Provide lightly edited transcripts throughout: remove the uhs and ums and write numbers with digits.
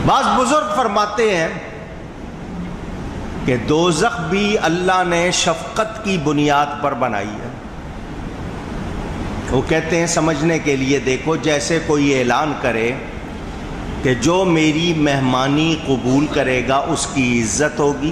بعض بزرگ فرماتے ہیں کہ دوزخ بھی اللہ نے شفقت کی بنیاد پر بنائی ہے. وہ کہتے ہیں سمجھنے کے لیے دیکھو، جیسے کوئی اعلان کرے کہ جو میری مہمانی قبول کرے گا اس کی عزت ہوگی،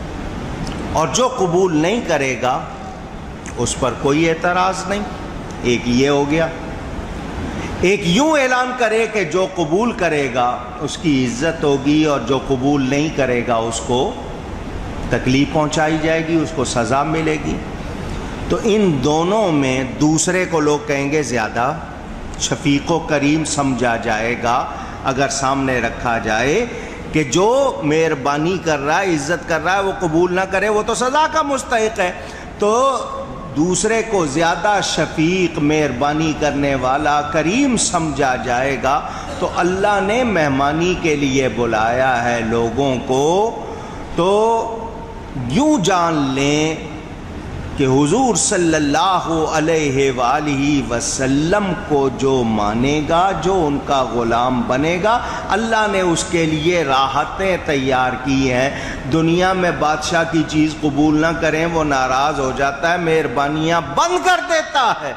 اور جو قبول نہیں کرے گا اس پر کوئی اعتراض نہیں. ایک یہ ہو گیا. ایک یوں اعلان کرے کہ جو قبول کرے گا اس کی عزت ہوگی، اور جو قبول نہیں کرے گا اس کو تکلیف پہنچائی جائے گی، اس کو سزا ملے گی. تو ان دونوں میں دوسرے کو لوگ کہیں گے زیادہ شفیق و کریم سمجھا جائے گا اگر سامنے رکھا جائے کہ جو مہربانی کر رہا ہے، عزت کر رہا ہے، وہ قبول نہ کرے وہ تو سزا کا مستحق ہے. تو دوسرے کو زیادہ شفیق، مہربانی کرنے والا، کریم سمجھا جائے گا. تو اللہ نے مہمانی کے لیے بلایا ہے لوگوں کو. تو یوں جان لیں کہ حضور صلی اللہ علیہ وآلہ وسلم کو جو مانے گا، جو ان کا غلام بنے گا، اللہ نے اس کے لیے راحتیں تیار کی ہیں. دنیا میں بادشاہ کی چیز قبول نہ کریں وہ ناراض ہو جاتا ہے، مہربانیاں بند کر دیتا ہے.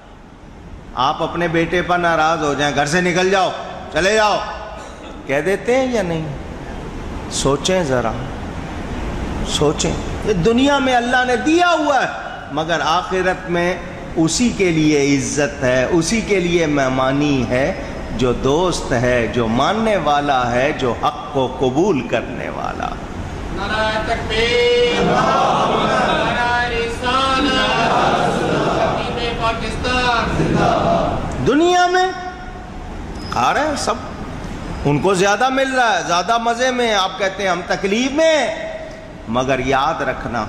آپ اپنے بیٹے پر ناراض ہو جائیں، گھر سے نکل جاؤ، چلے جاؤ، کہہ دیتے ہیں یا نہیں؟ سوچیں ذرا، سوچیں. یہ دنیا میں اللہ نے دیا ہوا ہے، مگر آخرت میں اسی کے لیے عزت ہے، اسی کے لیے مہمانی ہے جو دوست ہے، جو ماننے والا ہے، جو حق کو قبول کرنے والا. نعرہ تکبیر، نعرہ رسالت، خطیب پاکستان. دنیا میں کھا رہے ہیں سب، ان کو زیادہ مل رہا ہے، زیادہ مزے میں. آپ کہتے ہیں ہم تکلیف میں، مگر یاد رکھنا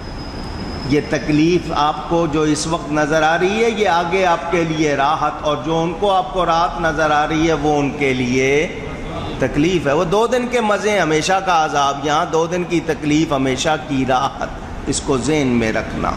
یہ تکلیف آپ کو جو اس وقت نظر آ رہی ہے یہ آگے آپ کے لیے راحت، اور جو ان کو آپ کو راحت نظر آ رہی ہے وہ ان کے لیے تکلیف ہے. وہ 2 دن کے مزے ہمیشہ کا عذاب، یہاں 2 دن کی تکلیف ہمیشہ کی راحت. اس کو ذہن میں رکھنا.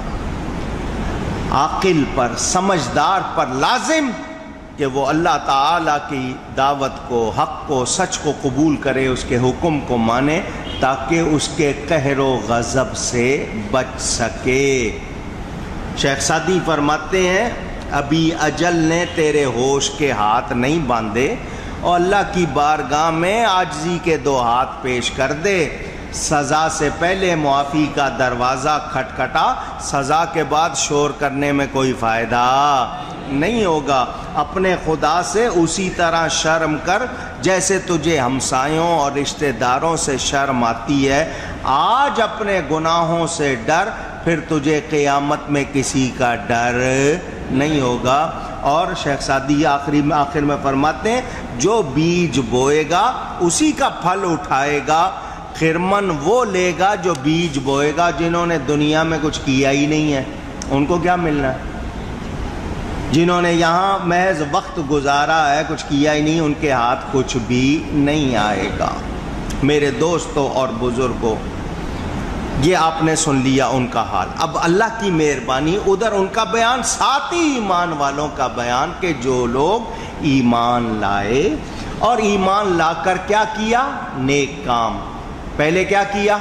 عاقل پر، سمجھدار پر لازم کہ وہ اللہ تعالیٰ کی دعوت کو، حق کو، سچ کو قبول کرے، اس کے حکم کو مانے تاکہ اس کے قہر و غضب سے بچ سکے. شیخ سعدی فرماتے ہیں ابھی اجل نے تیرے ہوش کے ہاتھ نہیں باندھے، اور اللہ کی بارگاہ میں عاجزی کے 2 ہاتھ پیش کر دے. سزا سے پہلے معافی کا دروازہ کھٹکھٹا، سزا کے بعد شور کرنے میں کوئی فائدہ نہیں ہوگا. اپنے خدا سے اسی طرح شرم کر جیسے تجھے ہمسایوں اور رشتہ داروں سے شرم آتی ہے. آج اپنے گناہوں سے ڈر، پھر تجھے قیامت میں کسی کا ڈر نہیں ہوگا. اور شیخ سعدی آخر میں فرماتے ہیں جو بیج بوئے گا اسی کا پھل اٹھائے گا. خرمن وہ لے گا جو بیج بوئے گا. جنہوں نے دنیا میں کچھ کیا ہی نہیں ہے ان کو کیا ملنا ہے؟ جنہوں نے یہاں محض وقت گزارا ہے، کچھ کیا ہی نہیں، ان کے ہاتھ کچھ بھی نہیں آئے گا. میرے دوستوں اور بزرگوں، یہ آپ نے سن لیا ان کا حال. اب اللہ کی مہربانی، ادھر ان کا بیان، ساتھ ہی ایمان والوں کا بیان کہ جو لوگ ایمان لائے اور ایمان لا کر کیا کیا؟ نیک کام. پہلے کیا کیا؟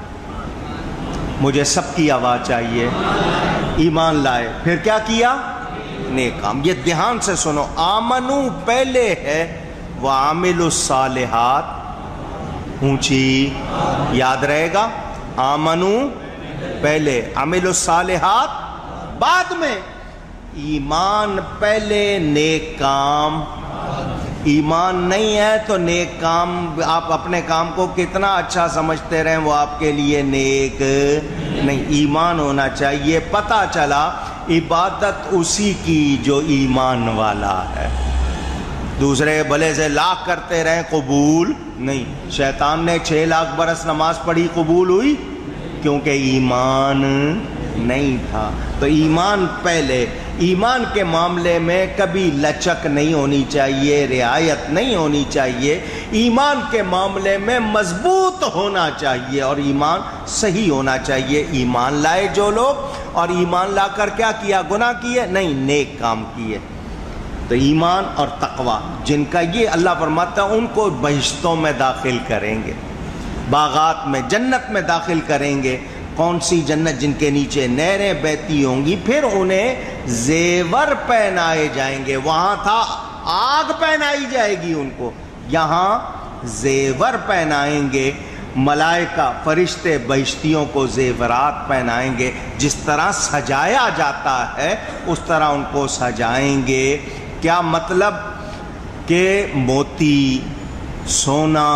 مجھے سب کی آواز چاہیے. ایمان لائے، پھر کیا کیا؟ نیک کام. یہ دھیان سے سنو. آمنو پہلے ہے، وعاملوا الصالحات اونچی، یاد رہے گا. آمنو پہلے، عاملوا الصالحات بعد میں. ایمان پہلے، نیک کام. ایمان نہیں ہے تو نیک کام، آپ اپنے کام کو کتنا اچھا سمجھتے رہیں وہ آپ کے لیے نیک نہیں. ایمان ہونا چاہیے. پتہ چلا عبادت اسی کی جو ایمان والا ہے. دوسرے بھلے سے لاکھ کرتے رہیں قبول نہیں. شیطان نے 6 لاکھ برس نماز پڑھی، قبول ہوئی؟ کیونکہ ایمان نہیں تھا. تو ایمان پہلے. ایمان کے معاملے میں کبھی لچک نہیں ہونی چاہیے، رعایت نہیں ہونی چاہیے. ایمان کے معاملے میں مضبوط ہونا چاہیے اور ایمان صحیح ہونا چاہیے. ایمان لائے جو لوگ، اور ایمان لا کر کیا کیا؟ گناہ کیے نہیں، نیک کام کیے. تو ایمان اور تقوی جن کا یہ اللہ فرماتا ہے ان کو بہشتوں میں داخل کریں گے، باغات میں، جنت میں داخل کریں گے۔ کون سی جنت؟ جن کے نیچے نہریں بہتی ہوں گی، پھر انہیں زیور پہنائے جائیں گے۔ وہاں تھا آگ پہنائی جائے گی ان کو، یہاں زیور پہنائیں گے۔ ملائکہ فرشتے بہشتیوں کو زیورات پہنائیں گے، جس طرح سجایا جاتا ہے اس طرح ان کو سجائیں گے۔ کیا مطلب؟ کہ موتی، سونا،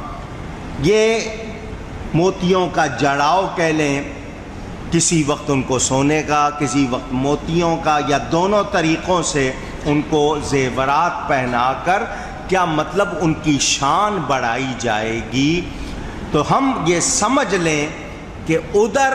یہ موتیوں کا جڑاؤ کہہ لیں، کسی وقت ان کو سونے کا، کسی وقت موتیوں کا، یا دونوں طریقوں سے ان کو زیورات پہنا کر، کیا مطلب ان کی شان بڑھائی جائے گی۔ تو ہم یہ سمجھ لیں کہ ادھر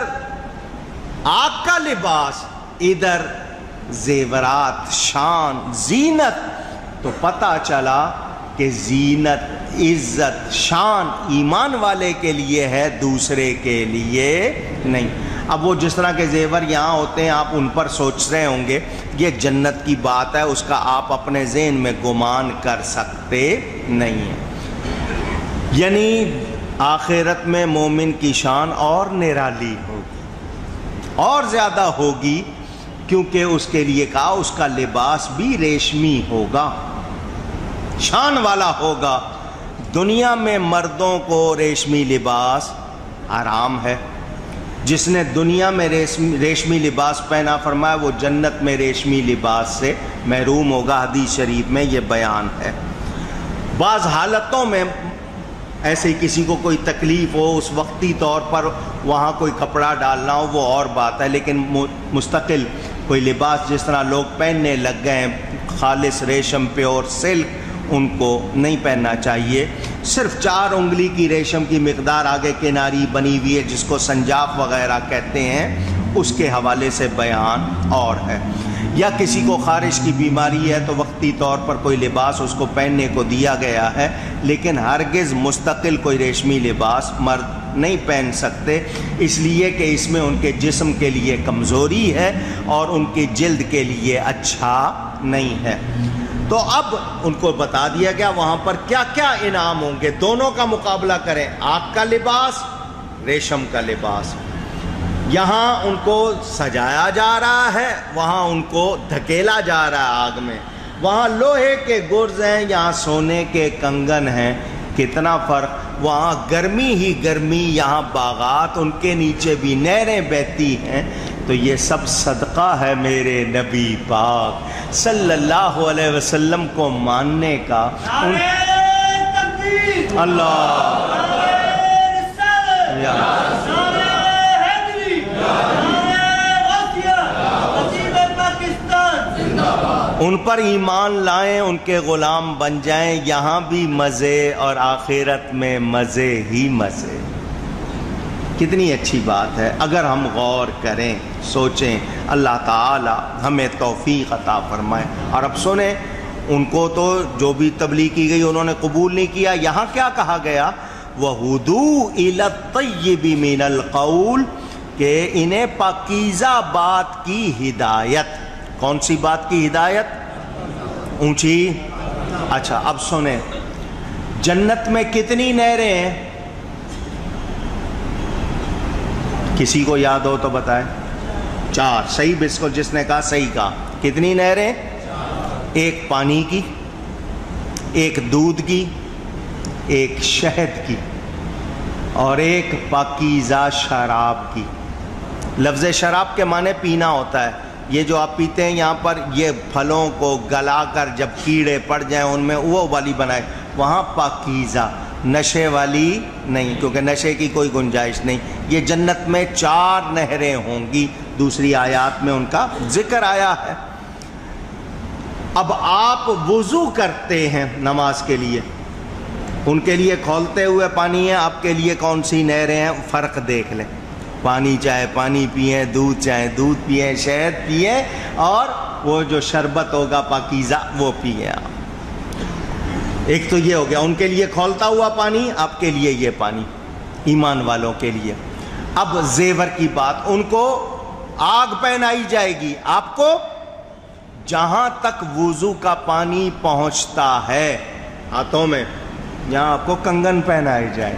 آگ کا لباس، ادھر زیورات، شان، زینت، تو پتہ چلا کہ زینت، عزت، شان ایمان والے کے لیے ہے، دوسرے کے لیے نہیں۔ اب وہ جس طرح کے زیور یہاں ہوتے ہیں آپ ان پر سوچ رہے ہوں گے، یہ جنت کی بات ہے، اس کا آپ اپنے ذہن میں گمان کر سکتے نہیں ہیں۔ یعنی آخرت میں مومن کی شان اور نرالی ہوگی، اور زیادہ ہوگی، کیونکہ اس کے لیے کہا اس کا لباس بھی ریشمی ہوگا، شان والا ہوگا۔ دنیا میں مردوں کو ریشمی لباس حرام ہے، جس نے دنیا میں ریشمی لباس پہنا فرمایا وہ جنت میں ریشمی لباس سے محروم ہوگا، حدیث شریف میں یہ بیان ہے۔ بعض حالتوں میں ایسے ہی کسی کو کوئی تکلیف ہو، اس وقتی طور پر وہاں کوئی کپڑا ڈالنا ہو، وہ اور بات ہے، لیکن مستقل کوئی لباس جس طرح لوگ پہننے لگ گئے ہیں، خالص ریشم، پیور سلک، ان کو نہیں پہننا چاہیے۔ صرف 4 انگلی کی ریشم کی مقدار آگے کناری بنی ہوئی ہے، جس کو سنجاق وغیرہ کہتے ہیں، اس کے حوالے سے بیان اور ہے۔ یا کسی کو خارش کی بیماری ہے تو وقتی طور پر کوئی لباس اس کو پہننے کو دیا گیا ہے، لیکن ہرگز مستقل کوئی ریشمی لباس مرد نہیں پہن سکتے، اس لیے کہ اس میں ان کے جسم کے لیے کمزوری ہے اور ان کی جلد کے لیے اچھا نہیں ہے۔ تو اب ان کو بتا دیا گیا وہاں پر کیا کیا انعام ہوں گے، دونوں کا مقابلہ کریں، آگ کا لباس، ریشم کا لباس۔ یہاں ان کو سجایا جا رہا ہے، وہاں ان کو دھکیلا جا رہا ہے آگ میں۔ وہاں لوہے کے گرز ہیں، یہاں سونے کے کنگن ہیں، کتنا فرق۔ وہاں گرمی ہی گرمی، یہاں باغات، ان کے نیچے بھی نہریں بہتی ہیں۔ تو یہ سب صدقہ ہے میرے نبی پاک صلی اللہ علیہ وسلم کو ماننے کا۔ اللہ ان پر ایمان لائیں، ان کے غلام بن جائیں، یہاں بھی مزے اور آخرت میں مزے ہی مزے۔ کتنی اچھی بات ہے اگر ہم غور کریں، سوچیں۔ اللہ تعالی ہمیں توفیق عطا فرمائے۔ اور اب سنیں، ان کو تو جو بھی تبلیغ کی گئی انہوں نے قبول نہیں کیا۔ یہاں کیا کہا گیا؟ وَهُدُوا إِلَى الطَّيِّبِ مِنَ الْقَوْلِ، کہ انہیں پاکیزہ بات کی ہدایت۔ کون سی بات کی ہدایت؟ اونچی۔ اچھا اب سنیں، جنت میں کتنی نہریں ہیں؟ کسی کو یاد ہو تو بتائیں۔ 4۔ صحیح، بالکل جس نے کہا صحیح کہا۔ کتنی نہریں؟ 1 پانی کی، 1 دودھ کی، 1 شہد کی، اور 1 پاکیزہ شراب کی۔ لفظ شراب کے معنی پینا ہوتا ہے۔ یہ جو آپ پیتے ہیں یہاں پر، یہ پھلوں کو گلا کر جب کیڑے پڑ جائیں ان میں وہ والی بنائے، وہاں پاکیزہ، نشے والی نہیں، کیونکہ نشے کی کوئی گنجائش نہیں۔ یہ جنت میں 4 نہریں ہوں گی، دوسری آیات میں ان کا ذکر آیا ہے۔ اب آپ وضو کرتے ہیں نماز کے لیے، ان کے لیے کھولتے ہوئے پانی ہے، آپ کے لیے کون سی نہریں ہیں؟ فرق دیکھ لیں۔ پانی چاہے پانی پئیں، دودھ چاہے دودھ پئیں، شہد پئیں، اور وہ جو شربت ہوگا پاکیزہ وہ پئیں آپ۔ ایک تو یہ ہو گیا ان کے لیے کھولتا ہوا پانی، آپ کے لیے یہ پانی، ایمان والوں کے لیے۔ اب زیور کی بات، ان کو آگ پہنائی جائے گی، آپ کو جہاں تک وضو کا پانی پہنچتا ہے ہاتھوں میں، یہاں آپ کو کنگن پہنائے جائے.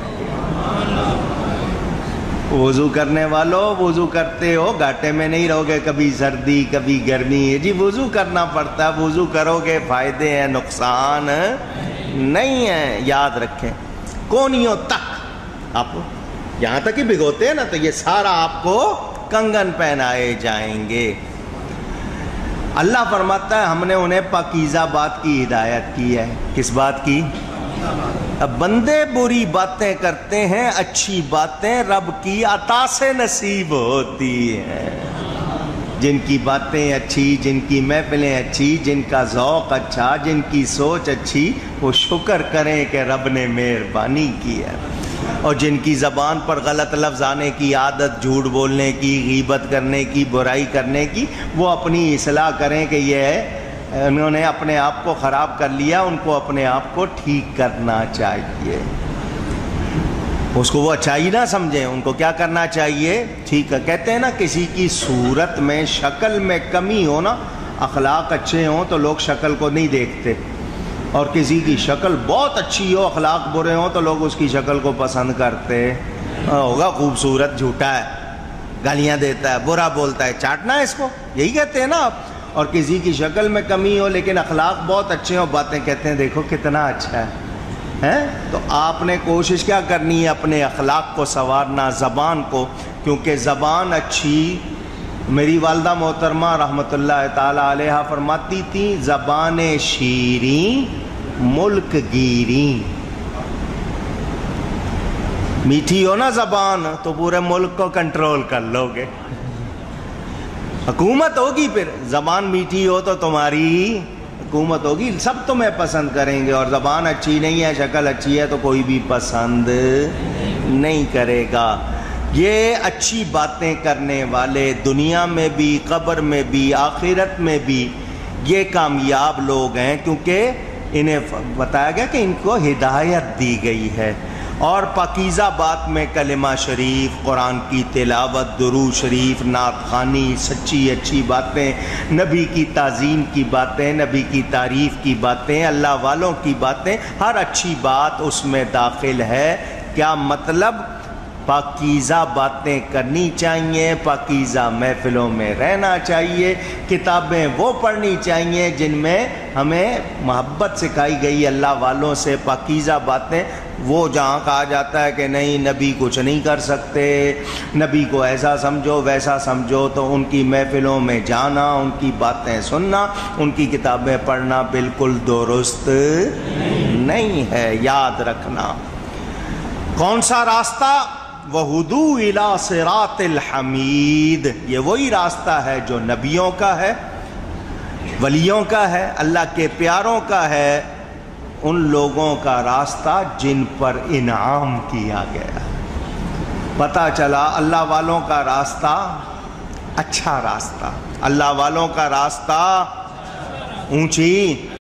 وضو کرنے والوں، وضو کرتے ہو گھاٹے میں نہیں رہو گے، کبھی سردی کبھی گرمی. جی وضو کرنا پڑتا ہے، وضو کرو گے فائدے ہیں، نقصان نہیں ہے. یاد رکھیں کونیوں تک آپ یہاں تک ہی بھگوتے ہیں نا، تو یہ سارا آپ کو کنگن پہنائے جائیں گے. اللہ فرماتا ہے ہم نے انہیں پاکیزہ بات کی ہدایت کی ہے. کس بات کی؟ اب بندے بری باتیں کرتے ہیں، اچھی باتیں رب کی عطا سے نصیب ہوتی ہیں. جن کی باتیں اچھی، جن کی محفلیں اچھی، جن کا ذوق اچھا، جن کی سوچ اچھی، وہ شکر کریں کہ رب نے مہربانی کی ہے. اور جن کی زبان پر غلط لفظ آنے کی عادت، جھوٹ بولنے کی، غیبت کرنے کی، برائی کرنے کی، وہ اپنی اصلاح کریں کہ یہ انہوں نے اپنے آپ کو خراب کر لیا، ان کو اپنے آپ کو ٹھیک کرنا چاہیے. اس کو وہ اچھائی نہ سمجھیں، ان کو کیا کرنا چاہیے؟ ٹھیک ہے. کہتے ہیں نا کسی کی صورت میں، شکل میں کمی ہو نا، اخلاق اچھے ہوں تو لوگ شکل کو نہیں دیکھتے، اور کسی کی شکل بہت اچھی ہو، اخلاق برے ہوں تو لوگ اس کی شکل کو پسند کرتے. ہوگا خوبصورت، جھوٹا ہے، گالیاں دیتا ہے، برا بولتا ہے، چاٹنا ہے اس کو، یہی کہتے ہیں نا آپ. اور کسی کی شکل میں کمی ہو لیکن اخلاق بہت اچھے ہوں، باتیں کہتے ہیں دیکھو کتنا اچھا ہے. تو آپ نے کوشش کیا کرنی ہے؟ اپنے اخلاق کو سنوارنا، زبان کو، کیونکہ زبان اچھی. میری والدہ محترمہ رحمۃ اللہ تعالی علیہ فرماتی تھی زبان شیریں ملک گیریں. میٹھی ہو نا زبان تو پورے ملک کو کنٹرول کر لو گے، حکومت ہوگی. پھر زبان میٹھی ہو تو تمہاری حکومت ہوگی، سب تمہیں پسند کریں گے. اور زبان اچھی نہیں ہے، شکل اچھی ہے تو کوئی بھی پسند نہیں کرے گا. یہ اچھی باتیں کرنے والے دنیا میں بھی، قبر میں بھی، آخرت میں بھی یہ کامیاب لوگ ہیں، کیونکہ انہیں بتایا گیا کہ ان کو ہدایت دی گئی ہے. اور پاکیزہ بات میں کلمہ شریف، قرآن کی تلاوت، درود شریف، نعت خوانی، سچی اچھی باتیں، نبی کی تعظیم کی باتیں، نبی کی تعریف کی باتیں، اللہ والوں کی باتیں، ہر اچھی بات اس میں داخل ہے. کیا مطلب؟ پاکیزہ باتیں کرنی چاہیے، پاکیزہ محفلوں میں رہنا چاہیے، کتابیں وہ پڑھنی چاہیے جن میں ہمیں محبت سکھائی گئی اللہ والوں سے. پاکیزہ باتیں وہ جہاں کہا جاتا ہے کہ نہیں نبی کچھ نہیں کر سکتے، نبی کو ایسا سمجھو ویسا سمجھو، تو ان کی محفلوں میں جانا، ان کی باتیں سننا، ان کی کتابیں پڑھنا بالکل درست نہیں ہے. یاد رکھنا کون سا راستہ؟ وَهُدُوا إِلَىٰ صِرَاطِ الْحَمِيدِ. یہ وہی راستہ ہے جو نبیوں کا ہے، ولیوں کا ہے، اللہ کے پیاروں کا ہے، ان لوگوں کا راستہ جن پر انعام کیا گیا. پتہ چلا اللہ والوں کا راستہ اچھا راستہ، اللہ والوں کا راستہ اونچی